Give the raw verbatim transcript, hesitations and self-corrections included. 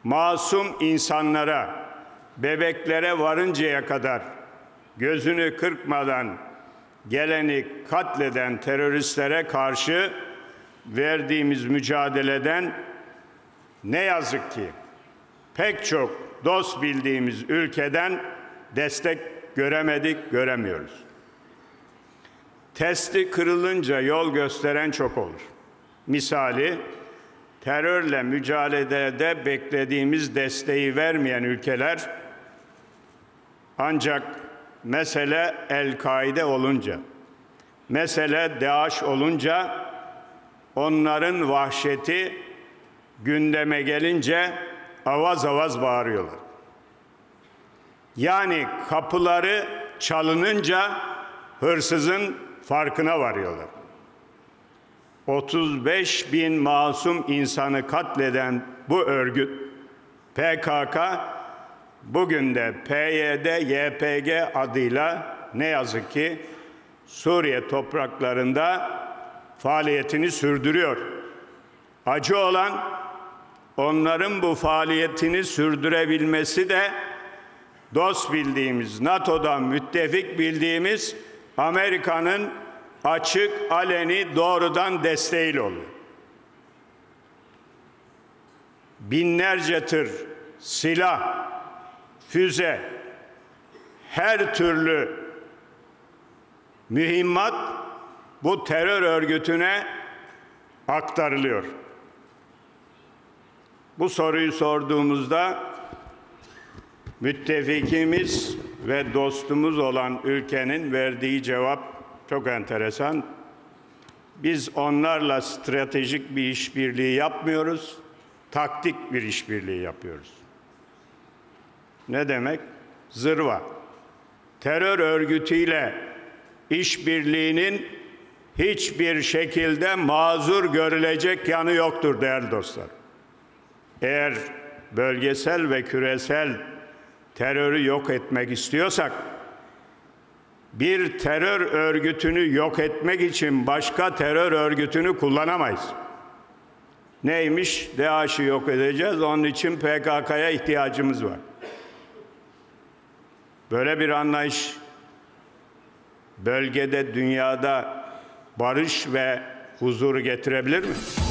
masum insanlara, bebeklere varıncaya kadar gözünü kırpmadan geleni katleden teröristlere karşı verdiğimiz mücadeleden ne yazık ki pek çok dost bildiğimiz ülkeden destek göremedik, göremiyoruz. Testi kırılınca yol gösteren çok olur. Misali, terörle mücadelede beklediğimiz desteği vermeyen ülkeler ancak mesele El-Kaide olunca, mesele DAEŞ olunca onların vahşeti gündeme gelince avaz avaz bağırıyorlar. Yani kapıları çalınınca hırsızın farkına varıyorlar. otuz beş bin masum insanı katleden bu örgüt P K K bugün de P Y D Y P G adıyla ne yazık ki Suriye topraklarında faaliyetini sürdürüyor. Acı olan onların bu faaliyetini sürdürebilmesi de dost bildiğimiz, NATO'dan müttefik bildiğimiz Amerika'nın açık, aleni, doğrudan desteğiyle oluyor. Binlerce tır silah, füze, her türlü mühimmat bu terör örgütüne aktarılıyor. Bu soruyu sorduğumuzda müttefikimiz ve dostumuz olan ülkenin verdiği cevap çok enteresan. Biz onlarla stratejik bir işbirliği yapmıyoruz, taktik bir işbirliği yapıyoruz. Ne demek? Zırva. Terör örgütüyle işbirliğinin hiçbir şekilde mazur görülecek yanı yoktur değerli dostlar. Eğer bölgesel ve küresel terörü yok etmek istiyorsak, bir terör örgütünü yok etmek için başka terör örgütünü kullanamayız. Neymiş? DAEŞ'i yok edeceğiz, onun için P K K'ya ihtiyacımız var. Böyle bir anlayış bölgede, dünyada barış ve huzuru getirebilir mi?